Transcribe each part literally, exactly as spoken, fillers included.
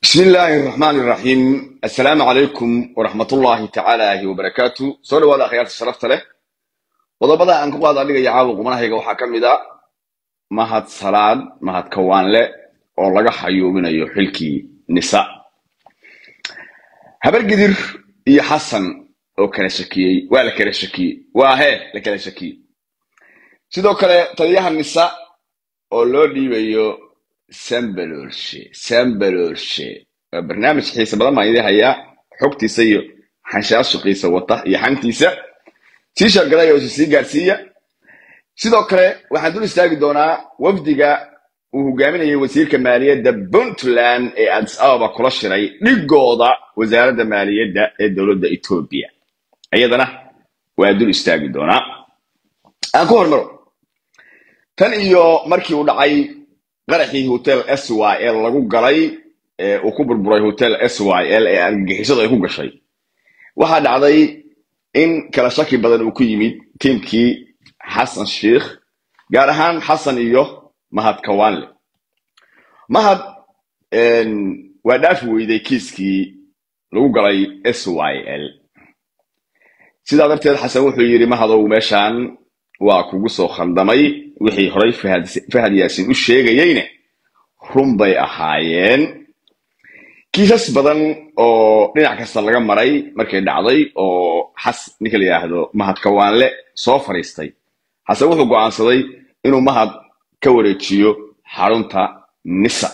بسم الله الرحمن الرحيم. السلام عليكم ورحمة الله تعالى وبركاته. سؤال ولا خيار الشرفت له وضبطا أنكم قاعد عليك يعاوق ومنها هيك وحكم إذا ما هاد صلاة ما هاد كوان له والله حيو من يحلكي نساء هبر قدر يحسن أو كان شكي ولا كان شكي واه لكان شكي سيدو كلا تريها النساء أولودي بيو سامبلورشي سامبلورشي برنامج حساب الله ما يدي هيا حكتي سيو حنشاش قيسة وطه يحنتي سا تيشر قراية وسيسي قارسية سيدو كلا waxaan dul istaagi doonaa wafdiga uu hogaaminayo wasiirka maaliyadda Puntland ee Addis Ababa kula shiray dhigooda wasaaradda maaliyadda ee dawladda Ethiopia ayadana waa dul istaagi doonaa aan ku hormaro tan iyo markii uu dhacay qaraxii hotel S Y L lagu galay ee uu ku burburay hotel S Y L ee argagixisada ay ku gashay waxa dhacday in kala shaki badan uu ku yimid teamkii حسن الشيخ قال هان حسن إيوه مهد كوانل مهد ودافو إذا كيسكي لو قرأي اس واي ال سيدا درتيد حسن وحو يري مهد وماشان واكو قصو خندمي وحي هري فهد, فهد ياسين الشيغة يينه رمبي أحايين كيساس بدن oo dhinac kasta laga maray markay dhacday oo xas ninka la yiraahdo mahad kawaanle soo fariistay حسن wuxuu go'aansaday inuu mahad ka wareejiyo xarunta nisa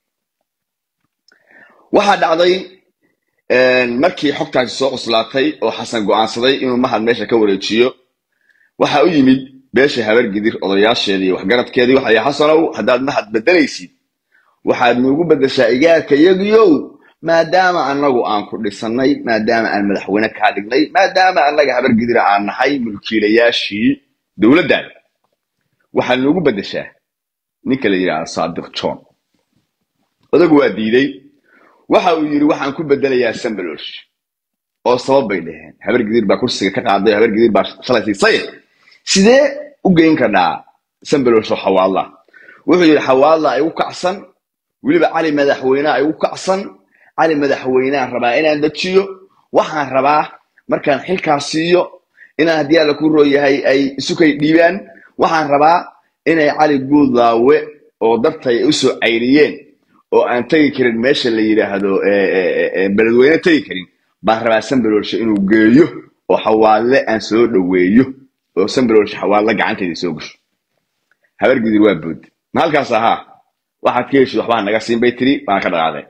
waxa dhacday markii xogtaasi soo qoslaatay oo xasan go'aansaday inuu mahad meesha ka wareejiyo waxa uu yimid beesha habar gidir odayaasheedii wax garadkeedii waxa ay xasanow hadaad mahad bedelaysid waxaad nuugu bedeshaa igaarka yagiyow maadaama anagu aan ku dhisanay maadaama aan madaxweyne ka dhignay maadaama anaga habar gidir aan nahay mulkiilayaashii dawladdan waxaa loogu bedeshaa ninka la yiraahdo Saadiq John odagu waa diiday waxa uu yiri waxaan ku bedelayaa Sambalosh oo sabab bay dhaheen habar gidir baa kursiga ka qaaday habar gidir baa shalaysi say sidee u geyn karnaa Sambalosh oo xawaala wuxuu yiri xawaala ay u kacsan waliba cali madaxweyne ay u kacsan cali madaxweyne rabaa inaan dajiyo waxaan rabaa markaan xilkaas siiyo inaan hadii la ku rooyahay ay isukay dhiibaan waxaan rabaa inay cali guudlaawe oo dartay u soo cayriyeen oo aan tagi karin meesha la yiraahdo ee beledweyne tagi karin baa rabaa Sambalosh inuu geeyo oo xawaale aan soo dhaweeyo oo Sambalosh xawaale gacanteeda soo gasho habar gidir waa bood halkaas ahaa waxaad ka hesho waxba naga siin bay tiri baan ka dhaqaaday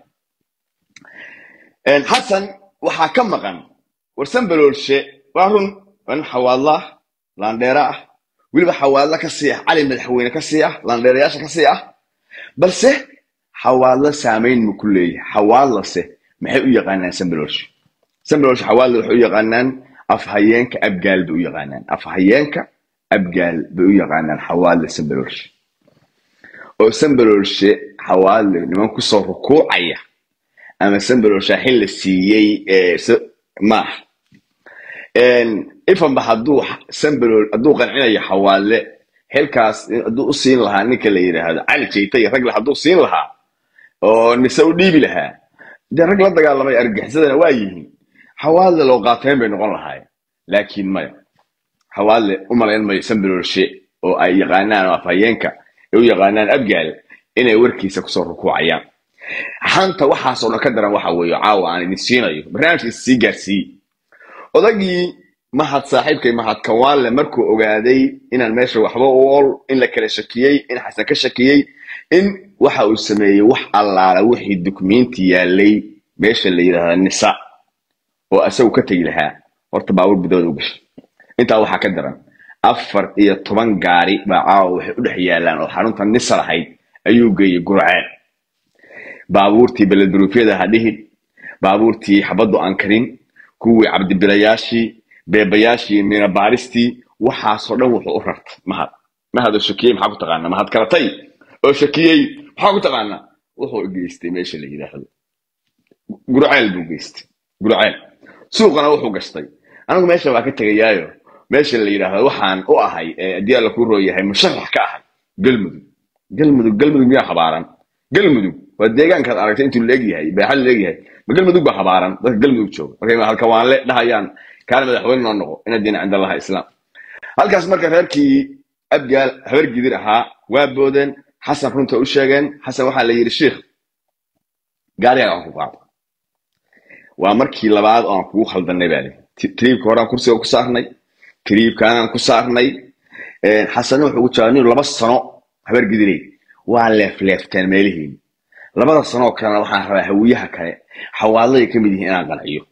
een xasan waxa ka maqan war Sambalosh waa run wan xawaala laandheera waliba xawaala ka sii cali madaxweyne ka sii laandheerayaasha ka sii balse xawaala saameyn ma ku leeyahay xawaala se maxay u yaqaanaan Sambalosh Sambalosh xawaala wuxuu yaqaanaan afhayeenka abgaal buu yaqaanaan afhayeenka abgaal buu yaqaanaan xawaala Sambalosh oo Sambalosh xawaala niman ku soo rukuucaya ama Sambalosh xil la siiyay ee ma een ifan bahadu Sambalosh aduu qancinaya xawaale halkaas aduu u siin lahaa ninka la yiraahdo cali jeeytay rag la haduu siin lahaa oo nisoo dhiibi lahaa rag la dagaalamay argaxisadana waa yihiin xawaale loo qaateen bay noqon lahaayeen laakiin ma xawaale uma leen may Sambalosh oo ay yaqaanaan afhayeenka oo yaqaanaan abgaal inay warkiisa ku soo rukuucayaan xanta waxa soo ka daran waxa weeyo caawa aan idin siinayo barnaamijka sii gaarsii odagii mahad saaxiibkay mahad kawaanle markuu ogaaday inaan meesha waxba u ol in la kala shakiyay in xasan ka shakiyay in waxa uu sameeyay wax allaala wixii dokumenti yaalay meesha la yiraahdo nisa oo asagu ka tagi lahaa horta baawur bidooda u gashay inta waxa ka daran afar iyo toban gaari baa caawa waxay u dhex yaalaan oo xarunta nisa lahayd ayuu geeyay gurceel baabuurtii beledruufyada hadhiid baabuurtii xabadu aan karin kuwii cabdi bilayaashi beebayaashi mina baaristi waxa soo dhan wuxuu u rartay mahad mahad shakiyay maxaa ku taqaana mahad karatay oo shakiyay maxaa ku taqaana wuxuu geystay meesha la yiraahdo gurceel buu geystay gurceel suuqana wuxuu gastay anigu meesha waa ka tagayaayo meesha la yiraahdo waxaan u ahay hadii la ku rooyahay musharax ka ahay galmudug galmudug galmudug miyaa xabaaran galmudug وديجان كان أركت أنتوا اللي هي بحل اللي هي بقول مدوب بحبارن بس قل مدوب شو أوكي ما هالكوان لا ده هيان كان مدحوين إنه إن الدين عند الله إسلام هالكاس مركز هركي أبقى هرك جديرها وابودن حسن كنت أشجعن حسن واحد اللي الشيخ قال يا أخو بعض ومركي لبعض أنا كوخ خلد النبالي تريب كورا كرسي وكسرني تريب كان كسرني حسن وحوش جاني لبس صنع هبر جديري وعلى فلف كان مالهين لبس صنع كان راح هويها كان حوالي كم يديه أنا قال أيوه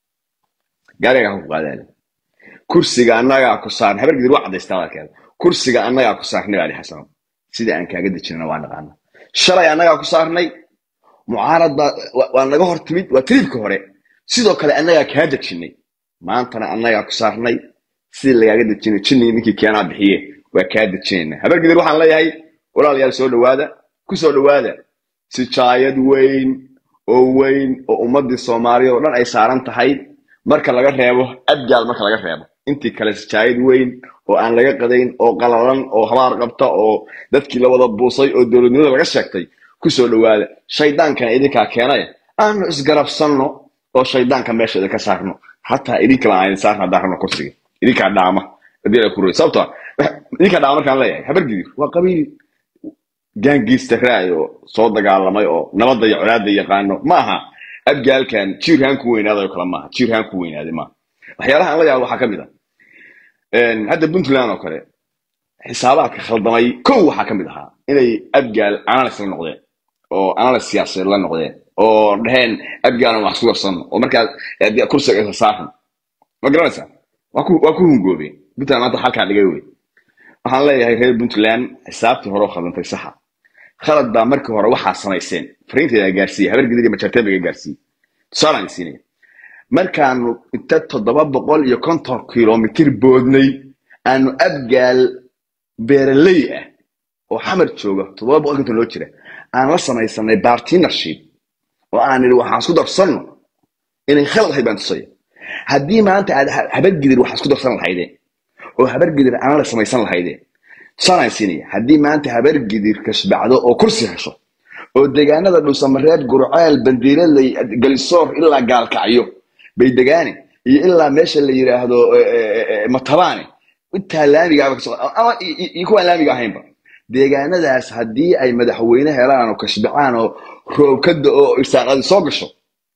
قال يا أخو قال كرسي أنا يا كسرني هبر جدير واحد يستوى كذا كرسي أنا يا كسرني على حسن سيدا أنك قد تشينا وانا قانا شرع أنا يا كسرني معارض وأنا جهر تميت وتريب كهرة سيدا كلا أنا يا كهدك شني ما أنت أنا يا كسرني سيدا اللي قد تشيني تشيني نكى كيانا بحيه وكهدك شني هبر جدير واحد الله يهي ولا لي سؤال هذا كسؤال هذا سيشايد وين أو وين أو أمد الصومالية ولا أي سارن تحيد مركل لقى ريبه أبجال مركل لقى ريبه أنت كلا سيشايد وين oo aan laga qadayn oo qalalan oo habaar qabta oo dadkii la wada buusay oo dawladnimada laga sheegtay ku soo dhawaada shaydaankan idinka keenay aan isgarabsanno oo shaydaanka meesha ka saarno hatta idinka la aan saarna daarno kursiga idinka dhaama hadii ku ruuy sabta idinka dhaama markaan leeyahay habar gidir waa qabiil gaangista raayo soo dagaalamay oo nabadda iyo colaadda yaqaano maaha abgaalkan jiirhan ku weynaaday kala maaha jiirhan ku weynaaday ma waxyaalaha aan la yaabo waxa kamid ah هذا بنتلان أو كله حسابات خلدمي كو حكمتها إني أبجال أنا لسه النقدين أو أنا السياسة لا النقدين أو رهن أبجال محسوب صن ومركز يدي كرسي صاحن ما قرأتها وأكو وأكو هم جوبي بتاع ما تحكي على جوبي وحنا لا هي بنتلان حسابتي هروح خلنا صحة خلد دا مركز هروح على صنايسين فرينت يا جارسي هبر جديد ما ترتب يا جارسي صار عن سنين markaanu inta toddoba boqol iyo konton kiiloomitir boodnay aanu abgaal beeraley ah oo xamar jooga toddoba boqol konton loo jira aan la samaysanay partnership oo aan ila waxaan isku darsanno inay khalad haybaan tusay haddii maanta aad habar gidir waxaan isku darsan lahaydeen oo habar gidir aan la samaysan lahaydeen sanaysiinay haddii maanta habar gidir kasbacdo oo kursi hesho oo deegaanada dhulsamareed gurceel bandiiraley galisoor ilaa gaalkacyo بيدجاني إلا ماشى اللي يراهدو مطباني والتهلامي قاعد كسر أما يكون لامي قاعد هينبا ديجانا ده هدي أي مدحوينه هلا وكشبعان وروب كده أو يستعد صاقشه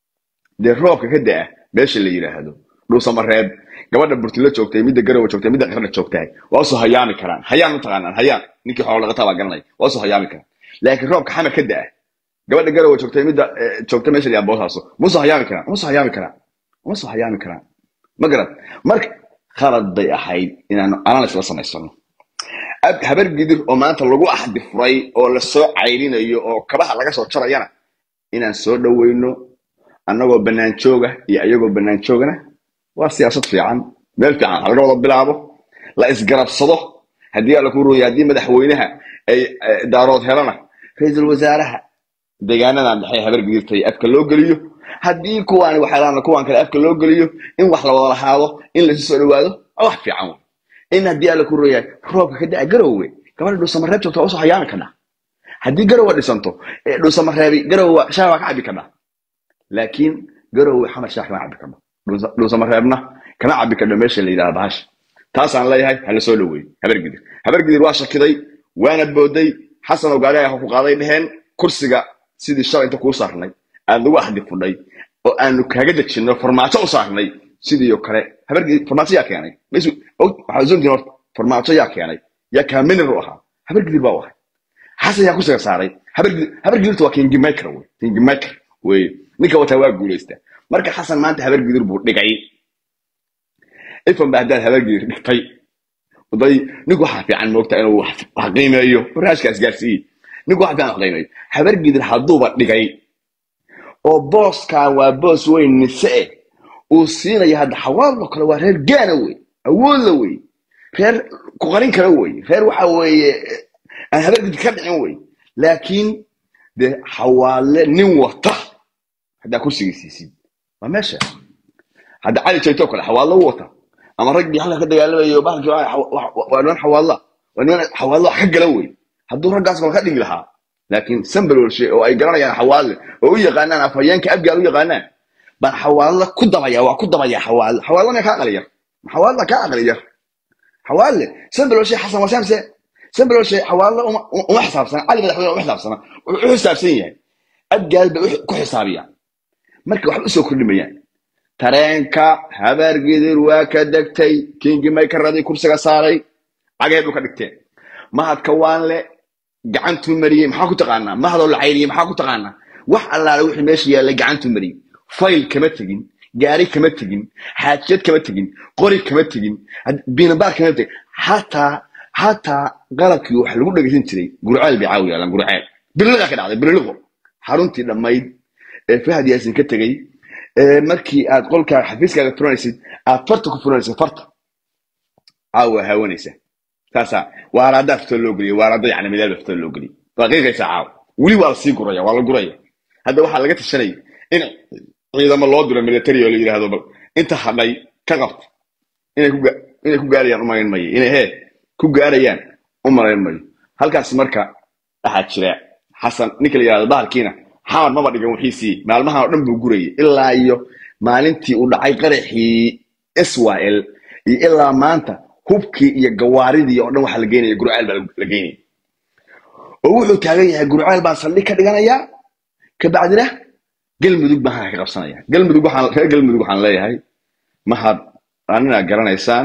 ده روب كده ماشى اللي يراهدو لو سمرهاد قبل البرتلات شوكتي ميدا جرو شوكتي ميدا غير شوكتي وأصو هيامي كلام هيام متغنى هيام نيكي حول غطاء قرني وأصو هيامي كلام لكن روب كحمل كده قبل الجرو شوكتي ميدا شوكتي ماشى اللي أبوه هاسو مصو هيامي كلام مصو هيامي كلام مصو هيامي كلام ما قرأت مرك خالد ضيع حيد إن أنا أنا لسه لسه نيسونه أب هبر جدير أو ما أنت لو واحد بفراي أو لسه عيلين أيو أو كباه لقى صوت شرا يانا إن السود وينه أنا جو بنان شوجة يا أيو بنان شوجنا والسياسة في عن بل في عن هرجع الله بلعبه لا إسقرب صدق هدي على كورو يدي مدحوينها أي دارات هلنا رئيس الوزراء دجانا عند حي هبر جدير تي أبكر لو قليو هدي كوان وحلانا كوان كلا أبكر لو قليو إن وحلا ولا هذا إن لسه هذا أو في عون إن هدي على كورو يا روب كده أجروه كمان لو سمرت شو توصل حيانا كنا هدي جروه لسانتو لو سمرت جروه شاوك عبي كنا لكن جروه حمل شاح ما عبي كنا لو سمرتنا كنا عبي كنا ماشي اللي ده باش تاسع الله هاي هلا سولوي هبر جدير هبر جدير واش كذي وأنا بودي حسن وقال يا أخو قاضي بهن كرسي سيد الشرع أنت كوسارني هذا واحد يفضي وأنو كهجدك شنو فرماتو صارني سيد يوكره هبر جدير فرماتو ياك يعني بس أو حزون جنور فرماتو ياك يعني يا كامل الروحة هبر جدير بواحد حسن يا كوسر صاري هبر جدير هبر جدير تو كين جماكر وي كين جماكر وي نيكا وتواق جوليسته مركز حسن ما أنت هبر جدير بودقعي إفهم بعد هبر جدير طيب وضي نيكو حافي عن وقت أنا وحقيمة أيوه وراش كاس جالسي نيكو حافي عن حقيمة هبر جدير حضوبة دقعي وبوس كان وبوس وين نساء وصينا يهد حوالله كلا وهر جانوي أولوي غير كقارين كروي غير وحوي أنا هبر جدير كبعوي لكن ده حوالي نوطة هذا كرسي سيسي ما ماشي هذا عالي شيء توكل حوالله وطة أما رجلي حلا كده قال لي يبغى جوا وأنا حوالله وأنا حوالله حق لوي هدور رجع أصلا خدي لها لكن سنبل شيء أو أي قرانا يعني حوالي أو يقانا أفيان كأبقى أو يقانا بان حوالي كده بيا وكده بيا حوالي حوالي ما كأغلية حوالي كأغلية حوالي سنبل شيء حسن وسامسة سنبل شيء حوالي وما حساب سنة علي بدأ حوالي وما حساب سنة وحساب سنة أبقى كحسابية مركب واحد أسوأ كل ميان ترينكا هبر قدر وكدكتي كينج مايكر رادي كرسي صاري عقيد وكدكتي ما هاد كوان لي قعنتو مري maxaa ku taqaana ma hado la cayriye maxaa ku taqaana wax allaale wixii meesha yaala gacantu mari file kama tagin gaari kama tagin xaajad kama tagin qori kama tagin biinabaar kama tagin hatta hatta qalabkii wax lagu dhageysan jiray gurceel bi caawiya lan gurceel biliga ka dhacday biligo xaruntii dhamayd ee Fahad Yaasin ka tagay ee markii aad qolka xafiiskaaga furanaysid aad farta ku furanaysid farta caawa hawanaysa تاسع وارد أفتح لوجري وارد يعني مدار أفتح لوجري دقيقة ساعة ولي والسي قرية ولا قرية هذا واحد لقيت الشيء إن إذا ما الله دور الميليتري ولا يجي هذا بل أنت حماي كغفت إن كوجا إن كوجاريان أمرين ماي إن هي كوجاريان أمرين ماي هل كاس مركا أحد شراء حسن نكلي هذا بار كينا حامد ما بدي جون حيسي ما المها نبي قرية إلا أيو ما أنتي ولا أي قريحي إسرائيل إلا ما أنت hubkii iyo gawaaridii oo dhan waxa la geenay gurceel baa la geenay oo wuxuu taagan yahay gurceel baa saldhig ka dhiganaya ka bacdina galmudug baa ka qabsanaya galmudug waxaan reer galmudug waxaan leeyahay ma had aanina garanaysaan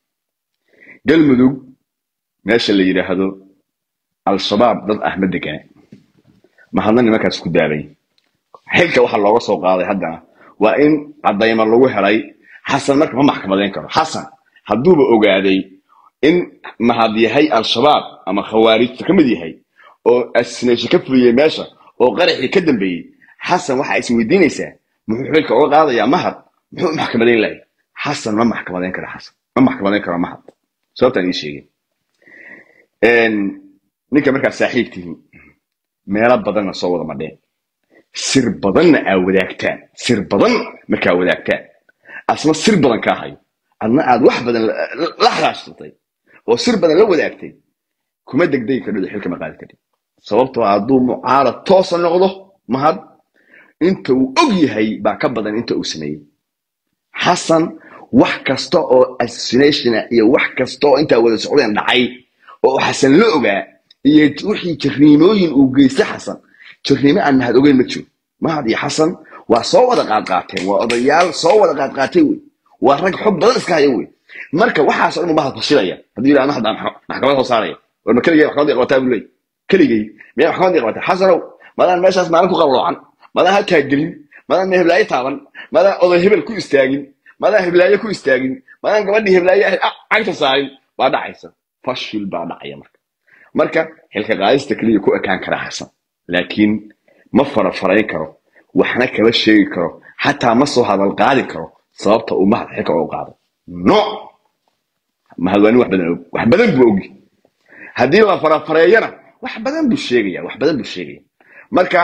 galmudug meesha la yiraahdo al-shabaab dad ahmed degan ma hadna nimankaas ku daalay xilka waxa looga soo qaaday haddana waa in cadayma lagu helay xasan marka ma maxkamadeyn karo xasan hadduuba ogaaday in mahad yahay al-shabaab ama khawaarij ka mid yahay oo asneesh ka fuliyay meesha oo qaraxi ka dambeeyay xasan waxa is weydiinaysaa muxuu xilka uga qaadayaa mahad muxuu maxkamadeyn lahay xasan ma maxkamadeyn karo xasan ma maxkamadeyn karo mahad sababtan ii sheegay een ninka markaa saaxiibtihiin meelo badan soo wada madheen sir badan aa wadaagtaan sir badan markaa wadaagtaan asma sir badan ka hayo أنا عاد واحد بدل لا خلاصتي وصير بدل لو ذاكتي كم دق دق كده الحلقة ما قالت كده صوبته عضو معارض توصل نقضه ما هاد أنت وأجي هاي بعكبر أن أنت أسني حسن وحكستو أو أسنيشنا يا وحكستو أنت أول سعودي عند عي وحسن لقى يتوحي تخنيمين وجيس حسن تخنيمين أن هذا وين متشو ما هاد يا حسن وصوّد قاطعته وأضيال صوّد قاطعته ورق حب بدل إسكايوي مركب واحد صار مباح تصيرية هذي أنا أحد محكمة وصارية ولما كل جاي محكمة يقطع بلي كل جاي مين محكمة يقطع حصلوا ماذا ماشي اسمع لكم قبلوا عن ماذا هالتاجرين ماذا ما هبلاي طبعا ماذا أضيع هبل كل استاجين ماذا هبلاي كل استاجين ماذا كمان هبلاي عقد صايم بعد عيسى فشل بعد عيا مركب مركب هالك غايز تكليه كو كان كره حسن لكن ما فرق فرقين كرو وإحنا كبش شيء كرو حتى مصو هذا القاعد كرو صابته وما حكى أو قاعد نو ما هذا واحد بدن واحد بدن بوجي هذه ما فرق فرقينا واحد بدن بالشيء واحد بدن بالشيء مركب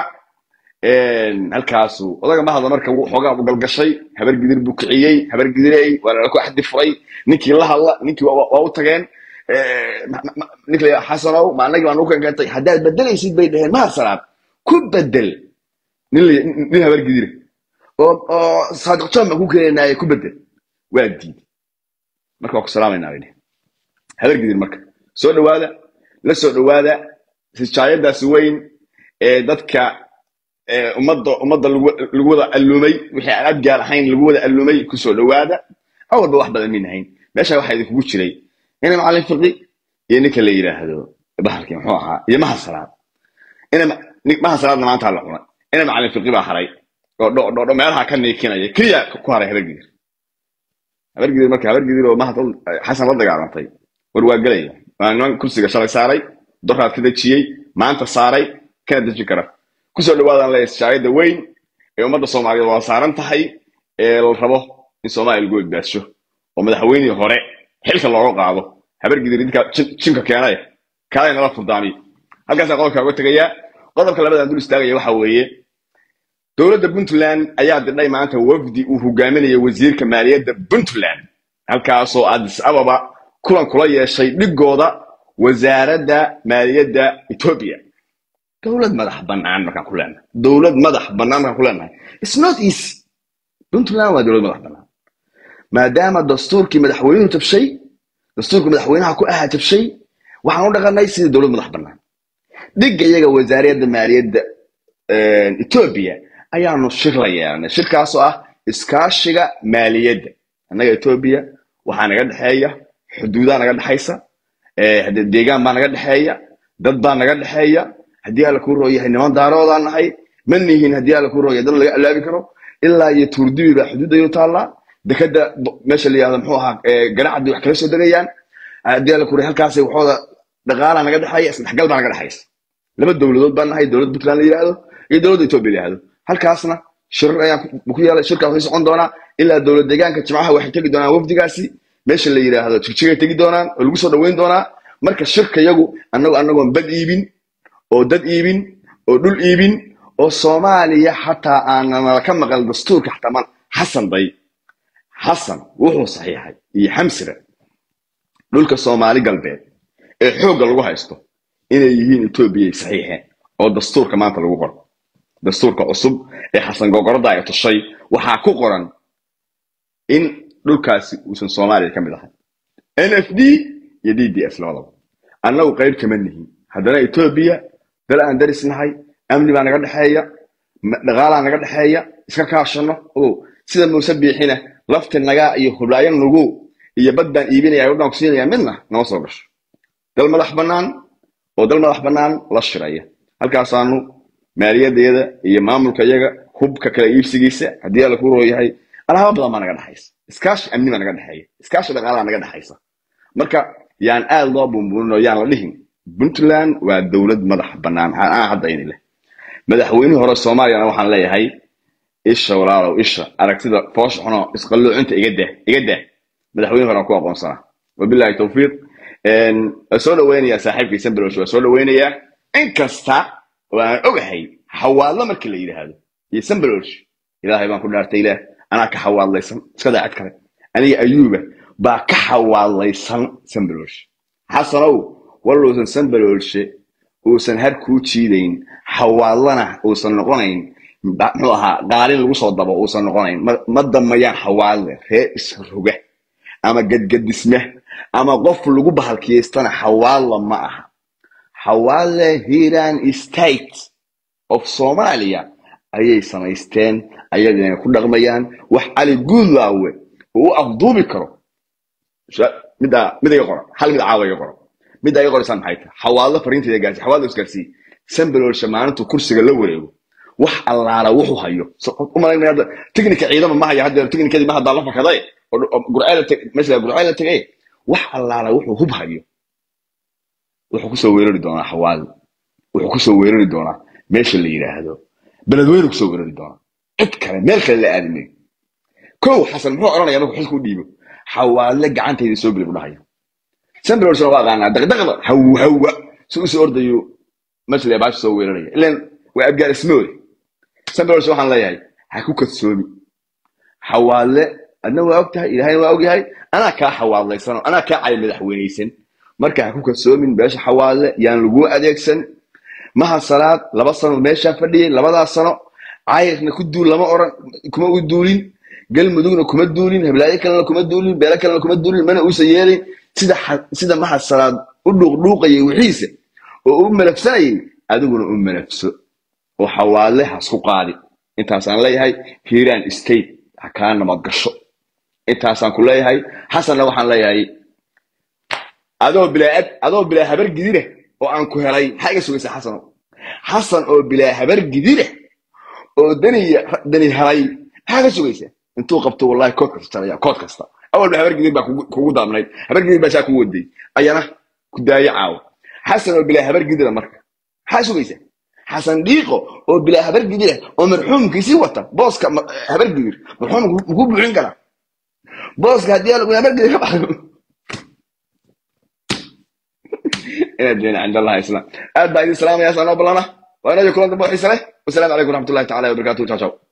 halkaasu odaga ma hada marka uu xogaa u galgashay habar gidir buu kiciyay habar gidiray wala ku xad furay ninkii la hadla ninkii waa u tageen ee ninkii xasanow ma anaga waan u kan gatay hadaad bedelaysid bay dhaheen ma salaad ku bedel nin habar gidir oo oo saadqto ma ku keenay ku bedel waa diid marka ku salaamayna weeyne habar gidir marka soo dhawaada la soo dhawaada si jaayadaas weyn ee dadka umada umada lagu wada alumay wixii aad gaar ahayn lagu wada alumay ku soo dhawaada awalba wax badan minahayn meesha waxa idin kugu jiray in macallin fiqi iyo ninka la yiraahdo bahalkii muxuu ahaa iyo maha salaad in maha salaad maanta la cunay in macallin fiqi baa haray oo dho dho meelaha ka neekinaya kaliya ku haray habargiir habargiir marka habargiir oo maha xasan la dagaalantay war waa galay waan kursiga shalay saaray doraad ka dajiyay maanta saaray kana daji kara kusoo dhawaadaan la ishaayada weyn ee umada Soomaaliyeed waa saaran tahay ee la rabo in Soomaaliya go'd baasho oo madaxweynihii hore xilka looga qaado habar gidiridka cinka keenay kaalay la furdaami halkaas qodobka uga tagaya qodobka labaad aan dul istaagay waxa weeye dawladda Puntland ayaa diday maanta wafdi uu hogaaminayo wasiirka maaliyadda Puntland halkaas oo Addis Ababa kulan kula yeeshay dhigooda wasaaradda maaliyadda Ethiopia دولة مدح بنان مركان كلنا دولة مدح بنان مركان كلنا it's not easy puntland waa dowlad madax bannaan maadaama dastuurkii madaxweynuhu tabshay dastuurkii madaxweynaha ku ahaa tabshay waxaan u dhaqanay sidii dowlad madax bannaan dhiga iyaga wasaaradda maaliyadda Ethiopia ayaanu shir la yeelanay shirkaas oo ah iskaashiga maaliyadda annaga Ethiopia waxaa naga dhaxeeya xuduudaha naga dhaxaysa ee deegaan baa naga dhaxeeya dad baa naga dhaxeeya hadii ala ku rooyahay niman daaroodaan nahay manihin hadii ala ku rooyahay dad laga alaabi karo ilaa iyo turdiba xuduudayo taala dekada meesha la yiraahdo muxuu ahaa ganacsi wax kala soo dagayaan hadii ala ku rooyahay halkaas waxooda dhaqaalaha naga dhaxeeya isdhexgal baa naga dhaxaysa laba dawladood baan nahay dawlad Puntland la yiraahdo iyo dawladda Ethiopia la yiraahdo halkaasna shir ayaan ku yeelay shirka waxay socon doonaa ilaa dawlad deegaanka Jimcaha waxay tagi doonaan wafdigaasi meesha la yiraahdo jigjiga tagi doonaan oo lagu soo dhaweyn doonaa marka shirka yagu annagu annagu bad iibin oo dad iibin oo dhul iibin oo Soomaaliya hataa aan ka maqal dastuurka hataa man Xasan bay Xasan wuxuu saxiixay iyo Xamsire dhulka Soomaali galbeed ee xoog lagu haysto inay yihiin Ethiopia saxiixeen oo dastuurka maanta lagu qoro dastuurka cusub ee Xasan Gogorda ay tushay waxa ku qoran in dhulkaasi uusan Soomaaliya kamid ahay N F D iyo D D S labadaba annagu qayb kama nihin haddana Ethiopia dal aan darisnahay amni baa naga dhaxeeya dhaqaalaha naga dhaxeeya iska kaashano oo sida Muuse Biixina lafta naga iyo hublaayan nugu iyo baddan iibinaya oo dhan ku siinaya midna noo soo gasho dal madax bannaan oo dal madax bannaan la shiraya halkaas aanu maaliyadeeda iyo maamulka iyaga hubka kala iibsigiisa hadii la ku rooyahay alaaba badan ma naga dhaxaysa iskaashi amni ma naga dhaxeeya iskaashi dhaqaalaha naga dhaxaysa marka yaan aad loo bumbuuno yaan la dhihin Puntland waa dawlad madax bannaan aan hadda inay leh madaxweynuhu hore Soomaaliya waxaan leeyahay isha walaalow isha aragtida foosh xuno isqalluucinta iga daa iga daa madaxweynuhu hore ku aqoonsana wabillahi tawfiiq een soo dhaweynaya saaxiibkii Sambalosh soo dhaweynaya in kasta waan ogahay xawaadla markii la yiraahdo iyo Sambalosh ilaahay baan ku dhaartay ilaah ana ka xawaadlaysan iska daacad kale aniga ayuuba baa ka xawaadlaysan Sambalosh xasanow wallo Sambalosh uusan har ku jiideyn xawaadlana uusan noqonayn muxuu ahaa qaalin lagu soo dabo uusan noqonayn ma damayaan xawaadle reer isruga ama gadgadisme ama qof lagu bahalkiyeystana xawaadla ma aha xawaadle Hiiraan State of Somalia ayay samaysteen ayadana ku dhaqmayaan wax ali guudlaawe oo afduubi karo mida mida qoro hal mid caawiyo qoro mida ay qoraysan maxay tahay xawaadle fariinteeda gaarsi xawaadle isgaarsi Sambalosh maanta kursiga la wareego wax allaala wuxuu hayo uma leeyahay technique ciidama ma hayo hadda technique ma hadda la fakaday oo gurceel mesela gurceel tagay wax allaala wuxuu hub hayo wuxuu ku soo weerari doonaa xawaadle wuxuu ku soo weerari doonaa meesha la yiraahdo beledweyne ku soo weerari doonaa cid kale meel kale la aadmay koow Xasan muxuu oranayaa markuu xilku dhiibo xawaadle gacantayda soo galay u dhahayo Sambalosh waa qaana daqdaqda haw haw soo soo ordayo مثل باش سوي لنا لين وابقى اسمه Sambalosh waxaan leeyahay ha ku kadsoomi xawaale adna waa ogtahay ilaahay waa ogyahay ana ka xawaalaysan ana ka ay madaxweyneysan marka ha ku kadsoomin beesha xawaale yaan lagu adeegsan maha salaad laba sano meesha fadhiyay labadaas sano caayirna ku duul lama oran kuma u duulin galmudugna kuma duulin hablaayo kale kuma duulin beela kale kuma duulin mana uu sayeelay sida sida maha salaad u dhuuqdhuuqayay wixiisa oo u malafsanay adiguna u malafso oo xawaale ha isku qaadi intaas aan leeyahay Hiiraan State ha ka nabad gasho intaas aan ku leeyahay Xasan waxaan leeyahay adoo bilaad adoo bilaa habar gidire oo aan ku helay xaga sugaysa Xasan Xasan oo bilaa habar gidire oo daniya dani helay xaga sugaysa intuu qabto wallahi kood kasta ya kood kasta awal habar gidire ba kugu daamnay habar gidire ba ku waday ayana ku daayacaaw Xasan oo bilaa habar gidire marka xaga sugaysa Xasan Diiqo oo bilaa habar gidire oo marxuumkiisi wata booska habar gidir marxuumku ku buuxin kara booska hadii lagu habar gidir ka baxo ina deena عند الله islam aad baa idin salaamaya sanoo balana wa ina kulanta boo xiisale wassalaamu alaykum warahmatullahi ta'ala wa barakatuh ciao ciao